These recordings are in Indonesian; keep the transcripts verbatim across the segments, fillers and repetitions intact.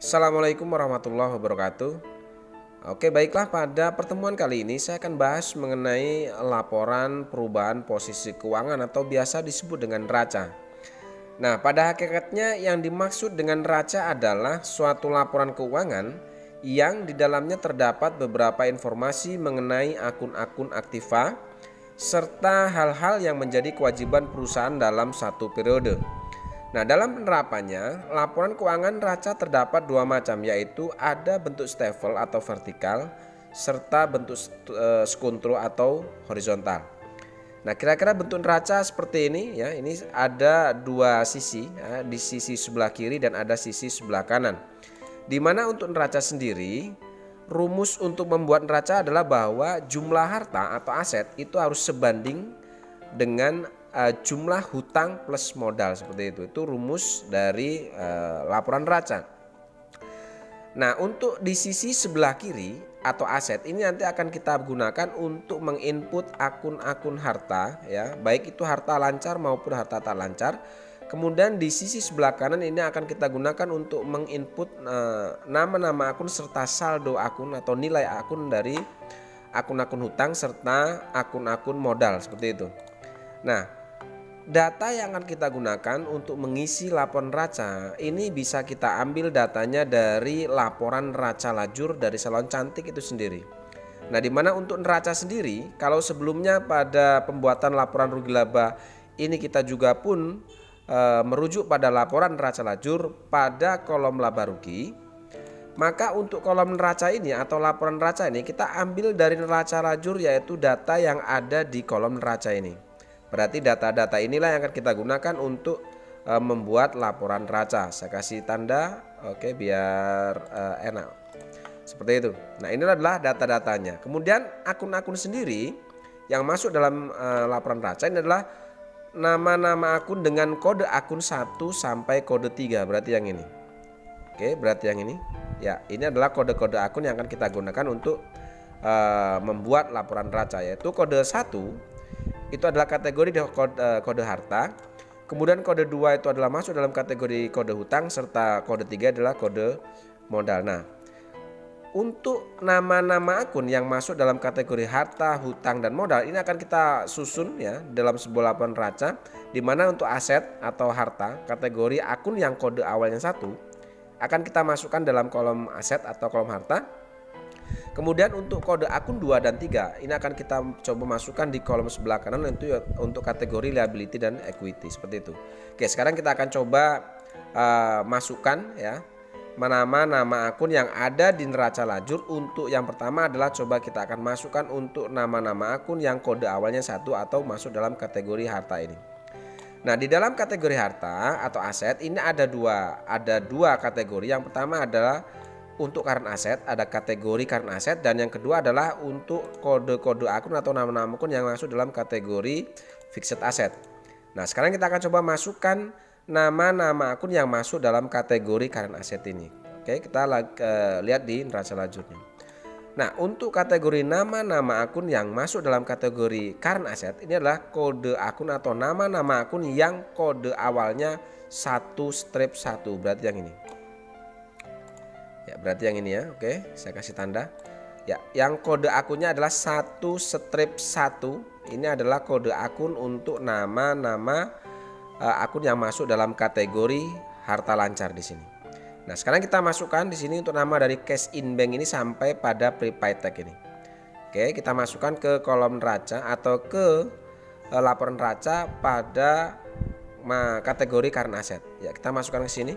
Assalamualaikum warahmatullahi wabarakatuh. Oke, baiklah, pada pertemuan kali ini saya akan bahas mengenai laporan perubahan posisi keuangan atau biasa disebut dengan neraca. Nah, pada hakikatnya yang dimaksud dengan neraca adalah suatu laporan keuangan yang di dalamnya terdapat beberapa informasi mengenai akun-akun aktiva serta hal-hal yang menjadi kewajiban perusahaan dalam satu periode. Nah, dalam penerapannya, laporan keuangan neraca terdapat dua macam, yaitu ada bentuk stafel atau vertikal serta bentuk skuntro atau horizontal. Nah, kira-kira bentuk neraca seperti ini ya. Ini ada dua sisi ya, di sisi sebelah kiri dan ada sisi sebelah kanan. Di mana untuk neraca sendiri, rumus untuk membuat neraca adalah bahwa jumlah harta atau aset itu harus sebanding dengan Uh, jumlah hutang plus modal, seperti itu. Itu rumus dari uh, laporan neraca. Nah, untuk di sisi sebelah kiri atau aset ini nanti akan kita gunakan untuk menginput akun-akun harta ya, baik itu harta lancar maupun harta tak lancar. Kemudian di sisi sebelah kanan ini akan kita gunakan untuk menginput uh, nama-nama akun serta saldo akun atau nilai akun dari akun-akun hutang serta akun-akun modal, seperti itu. Nah, data yang akan kita gunakan untuk mengisi laporan neraca ini bisa kita ambil datanya dari laporan neraca lajur dari Salon Cantik itu sendiri. Nah, dimana untuk neraca sendiri, kalau sebelumnya pada pembuatan laporan rugi laba ini kita juga pun e, merujuk pada laporan neraca lajur pada kolom laba rugi, maka untuk kolom neraca ini atau laporan neraca ini kita ambil dari neraca lajur, yaitu data yang ada di kolom neraca ini. Berarti data-data inilah yang akan kita gunakan untuk e, membuat laporan neraca. Saya kasih tanda, oke, biar e, enak. Seperti itu. Nah, ini adalah data-datanya. Kemudian akun-akun sendiri yang masuk dalam e, laporan neraca ini adalah nama-nama akun dengan kode akun satu sampai kode tiga. Berarti yang ini. Oke, berarti yang ini. Ya, ini adalah kode-kode akun yang akan kita gunakan untuk e, membuat laporan neraca, yaitu kode satu itu adalah kategori kode, kode harta. Kemudian kode dua itu adalah masuk dalam kategori kode hutang serta kode tiga adalah kode modal. Nah, untuk nama-nama akun yang masuk dalam kategori harta, hutang dan modal ini akan kita susun ya dalam sebuah laporan neraca, di mana untuk aset atau harta kategori akun yang kode awalnya satu akan kita masukkan dalam kolom aset atau kolom harta. Kemudian untuk kode akun dua dan tiga ini akan kita coba masukkan di kolom sebelah kanan itu untuk kategori liability dan equity, seperti itu. Oke, sekarang kita akan coba uh, masukkan ya nama-nama akun yang ada di neraca lajur. Untuk yang pertama adalah coba kita akan masukkan untuk nama-nama akun yang kode awalnya satu atau masuk dalam kategori harta ini. Nah, di dalam kategori harta atau aset ini ada dua, ada dua kategori. Yang pertama adalah untuk current asset, ada kategori current asset, dan yang kedua adalah untuk kode-kode akun atau nama-nama akun yang masuk dalam kategori fixed asset. Nah, sekarang kita akan coba masukkan nama-nama akun yang masuk dalam kategori current asset ini. Oke, kita uh, lihat di neraca lajurnya. Nah, untuk kategori nama-nama akun yang masuk dalam kategori current asset ini adalah kode akun atau nama-nama akun yang kode awalnya satu strip satu, berarti yang ini. Ya, berarti yang ini ya. Oke, saya kasih tanda. Ya, yang kode akunnya adalah satu strip satu. Ini adalah kode akun untuk nama-nama uh, akun yang masuk dalam kategori harta lancar di sini. Nah, sekarang kita masukkan di sini untuk nama dari cash in bank ini sampai pada prepaid tag ini. Oke, kita masukkan ke kolom neraca atau ke uh, laporan neraca pada uh, kategori current asset. Ya, kita masukkan ke sini.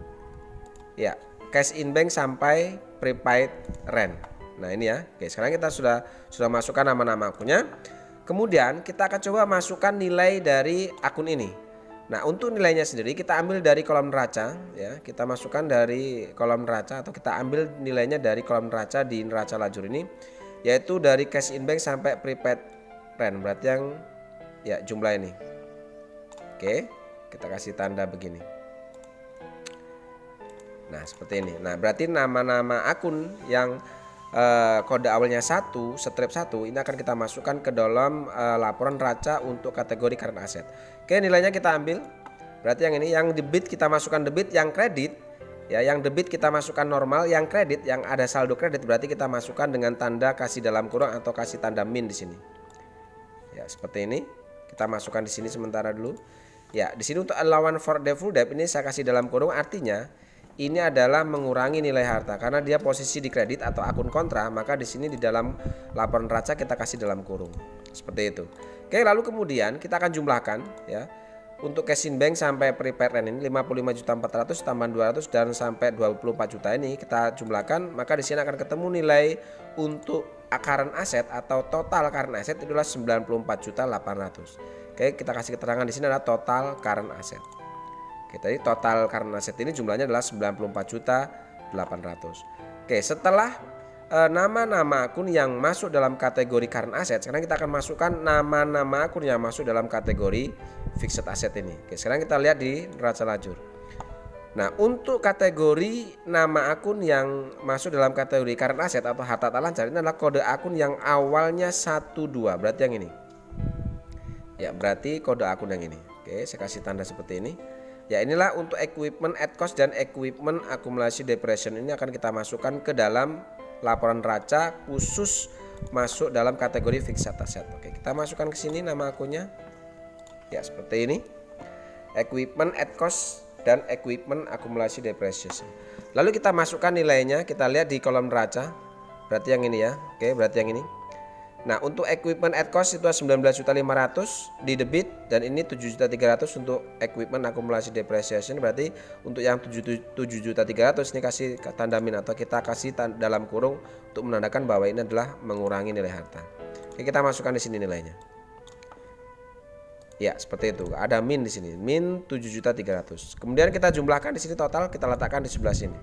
Ya, cash in bank sampai prepaid rent. Nah, ini ya. Oke, sekarang kita sudah sudah masukkan nama-nama akunnya. Kemudian kita akan coba masukkan nilai dari akun ini. Nah, untuk nilainya sendiri kita ambil dari kolom neraca ya. Kita masukkan dari kolom neraca atau kita ambil nilainya dari kolom neraca di neraca lajur ini, yaitu dari cash in bank sampai prepaid rent. Berarti yang ya jumlah ini. Oke, kita kasih tanda begini. Nah, seperti ini. Nah, berarti nama-nama akun yang uh, kode awalnya satu, strip satu ini akan kita masukkan ke dalam uh, laporan neraca untuk kategori current asset. Oke, nilainya kita ambil. Berarti yang ini yang debit kita masukkan debit, yang kredit Ya, yang debit kita masukkan normal, yang kredit yang ada saldo kredit berarti kita masukkan dengan tanda kasih dalam kurung atau kasih tanda min di sini. Ya, seperti ini. Kita masukkan di sini sementara dulu. Ya, di sini untuk allowance for default debt ini saya kasih dalam kurung, artinya ini adalah mengurangi nilai harta karena dia posisi di kredit atau akun kontra, maka di sini di dalam laporan neraca kita kasih dalam kurung. Seperti itu. Oke, lalu kemudian kita akan jumlahkan ya. Untuk cash in bank sampai prepaid rent ini lima puluh lima juta empat ratus tambah dua ratus dan sampai dua puluh empat juta ini kita jumlahkan, maka di sini akan ketemu nilai untuk current aset atau total current aset itu adalah sembilan puluh empat juta delapan ratus. Oke, kita kasih keterangan di sini adalah total current asset. Oke, tadi total current asset ini jumlahnya adalah sembilan puluh empat juta delapan ratus. Oke, setelah nama-nama akun yang masuk dalam kategori current asset, sekarang kita akan masukkan nama-nama akun yang masuk dalam kategori fixed asset ini. Oke, sekarang kita lihat di neraca lajur. Nah, untuk kategori nama akun yang masuk dalam kategori current asset atau harta tak lancar ini adalah kode akun yang awalnya satu dua, berarti yang ini. Ya, berarti kode akun yang ini. Oke, saya kasih tanda seperti ini. Ya, inilah untuk equipment at cost dan equipment akumulasi depreciation ini akan kita masukkan ke dalam laporan neraca khusus masuk dalam kategori fixed asset. Oke, kita masukkan ke sini nama akunnya. Ya, seperti ini. Equipment at cost dan equipment akumulasi depreciation. Lalu kita masukkan nilainya, kita lihat di kolom neraca. Berarti yang ini ya. Oke, berarti yang ini. Nah, untuk equipment at cost itu sembilan belas juta lima ratus di debit dan ini tujuh juta tiga ratus untuk equipment akumulasi depreciation. Berarti untuk yang tujuh juta tiga ratus ini kasih tanda min atau kita kasih dalam kurung untuk menandakan bahwa ini adalah mengurangi nilai harta. Oke, kita masukkan di sini nilainya. Ya, seperti itu. Ada min di sini. Min tujuh juta tiga ratus. Kemudian kita jumlahkan di sini total, kita letakkan di sebelah sini.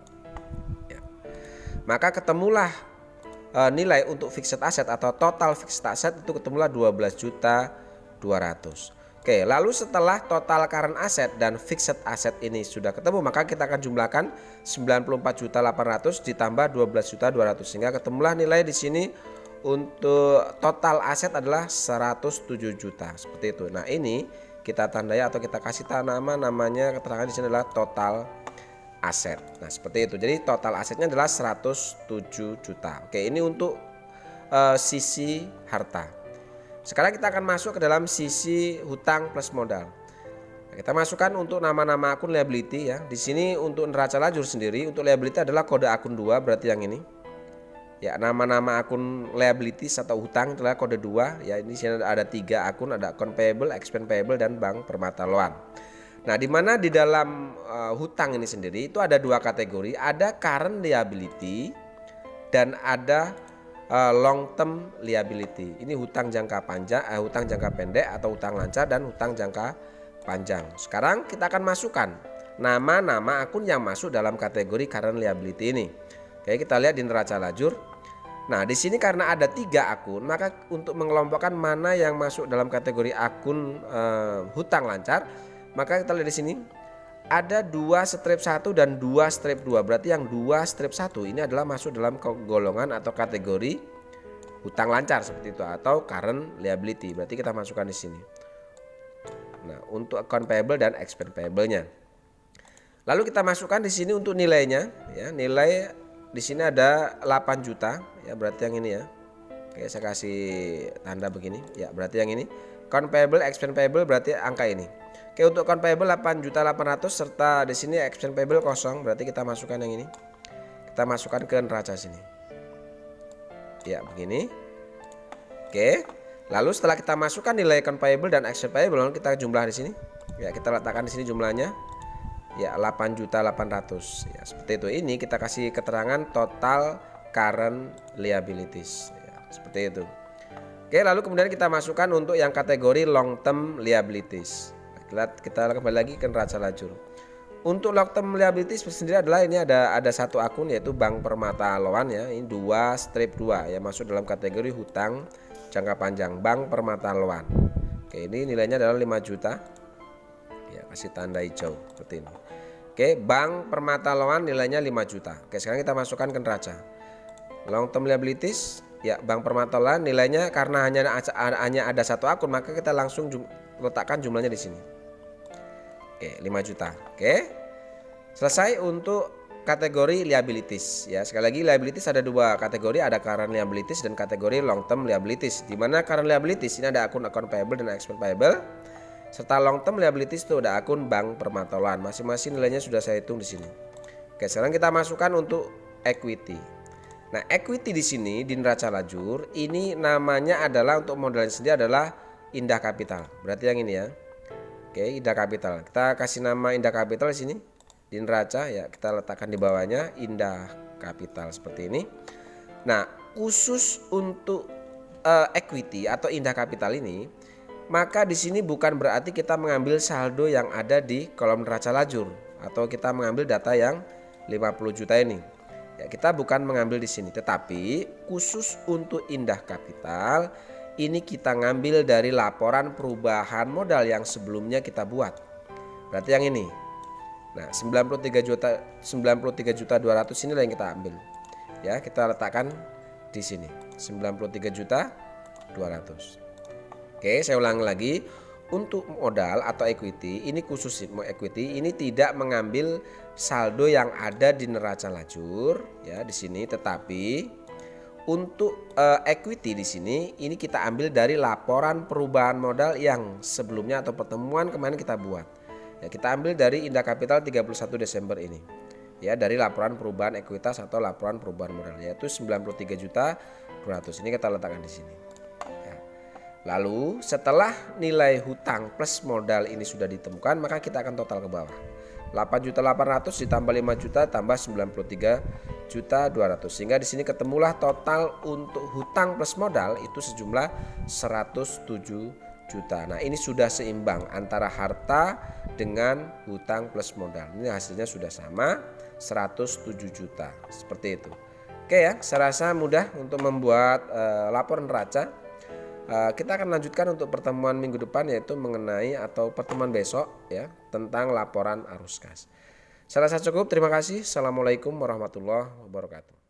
Ya. Maka ketemulah nilai untuk fixed asset atau total fixed asset itu ketemulah dua belas juta dua ratus. Oke, lalu setelah total current asset dan fixed asset ini sudah ketemu, maka kita akan jumlahkan sembilan puluh empat juta delapan ratus ditambah dua belas juta dua ratus sehingga ketemulah nilai di sini untuk total aset adalah seratus tujuh juta seperti itu. Nah, ini kita tandai atau kita kasih nama namanya, keterangan di sini adalah total aset. Nah, seperti itu. Jadi total asetnya adalah seratus tujuh juta. Oke, ini untuk uh, sisi harta. Sekarang kita akan masuk ke dalam sisi hutang plus modal. Nah, kita masukkan untuk nama-nama akun liability ya. Di sini untuk neraca lajur sendiri untuk liability adalah kode akun dua, berarti yang ini. Ya, nama-nama akun liabilities atau hutang adalah kode dua. Ya, ini sini ada tiga akun, ada account payable, expense payable dan bank permata loan. Nah, di mana di dalam uh, hutang ini sendiri itu ada dua kategori, ada current liability dan ada uh, long term liability. Ini hutang jangka panjang, eh, hutang jangka pendek atau hutang lancar dan hutang jangka panjang. Sekarang kita akan masukkan nama-nama akun yang masuk dalam kategori current liability ini. Oke, kita lihat di neraca lajur. Nah, di sini karena ada tiga akun, maka untuk mengelompokkan mana yang masuk dalam kategori akun uh, hutang lancar, maka kita lihat di sini ada dua strip satu dan dua strip dua. Berarti yang dua strip satu ini adalah masuk dalam golongan atau kategori hutang lancar seperti itu atau current liability. Berarti kita masukkan di sini. Nah, untuk account payable dan expense payable-nya. Lalu kita masukkan di sini untuk nilainya ya. Nilai di sini ada delapan juta ya, berarti yang ini ya. Oke, saya kasih tanda begini. Ya, berarti yang ini. Account payable, expense payable berarti angka ini. Oke, untuk account payable delapan juta delapan ratus serta di sini expense payable kosong, berarti kita masukkan yang ini. Kita masukkan ke neraca sini. Ya, begini. Oke. Lalu setelah kita masukkan nilai account payable dan expense payable, kita jumlah di sini. Ya, kita letakkan di sini jumlahnya. Ya, delapan juta delapan ratus. Ya, seperti itu. Ini kita kasih keterangan total current liabilities. Ya, seperti itu. Oke, lalu kemudian kita masukkan untuk yang kategori long term liabilities. Kita kembali lagi ke neraca lajur. Untuk long term liabilities sendiri adalah ini ada ada satu akun yaitu Bank Permata Loan ya. Ini dua strip dua yang masuk dalam kategori hutang jangka panjang Bank Permata Loan. Oke, ini nilainya adalah lima juta. Ya, kasih tanda hijau seperti ini. Oke, Bank Permata Loan nilainya lima juta. Oke, sekarang kita masukkan ke neraca. Long term liabilities ya, Bank Permata Loan nilainya karena hanya hanya ada satu akun, maka kita langsung jum, letakkan jumlahnya di sini. Oke, lima juta. Oke. Selesai untuk kategori liabilities ya. Sekali lagi liabilities ada dua kategori, ada current liabilities dan kategori long term liabilities. Di mana current liabilities ini ada akun-akun payable dan expense payable. Serta long term liabilities itu ada akun bank permata loan. Masing-masing nilainya sudah saya hitung di sini. Oke, sekarang kita masukkan untuk equity. Nah, equity di sini di neraca lajur ini namanya adalah untuk modalnya sendiri adalah Indah Capital. Berarti yang ini ya. Oke, Indah Capital. Kita kasih nama Indah Capital di sini. Di neraca ya, kita letakkan di bawahnya Indah Capital seperti ini. Nah, khusus untuk uh, equity atau Indah Capital ini, maka di sini bukan berarti kita mengambil saldo yang ada di kolom neraca lajur atau kita mengambil data yang lima puluh juta ini. Ya, kita bukan mengambil di sini, tetapi khusus untuk Indah Capital ini kita ngambil dari laporan perubahan modal yang sebelumnya kita buat. Berarti yang ini. Nah, sembilan puluh tiga juta sembilan puluh tiga juta dua ratus inilah yang kita ambil. Ya, kita letakkan di sini. sembilan puluh tiga juta dua ratus. Oke, saya ulangi lagi. Untuk modal atau equity, ini khusus equity, ini tidak mengambil saldo yang ada di neraca lajur ya di sini, tetapi untuk uh, equity di sini ini kita ambil dari laporan perubahan modal yang sebelumnya atau pertemuan kemarin kita buat. Ya, kita ambil dari Indah Capital tiga puluh satu Desember ini. Ya, dari laporan perubahan ekuitas atau laporan perubahan modal yaitu sembilan puluh tiga juta dua ratus. Ini kita letakkan di sini. Ya. Lalu setelah nilai hutang plus modal ini sudah ditemukan, maka kita akan total ke bawah. delapan juta delapan ratus ditambah lima juta tambah sembilan puluh tiga juta dua ratus. Sehingga di sini ketemulah total untuk hutang plus modal itu sejumlah seratus tujuh juta. Nah, ini sudah seimbang antara harta dengan hutang plus modal. Ini hasilnya sudah sama, seratus tujuh juta. Seperti itu. Oke ya, saya rasa mudah untuk membuat uh, laporan neraca. Uh, kita akan lanjutkan untuk pertemuan minggu depan yaitu mengenai atau pertemuan besok ya tentang laporan arus kas. Saya rasa cukup. Terima kasih. Assalamualaikum warahmatullahi wabarakatuh.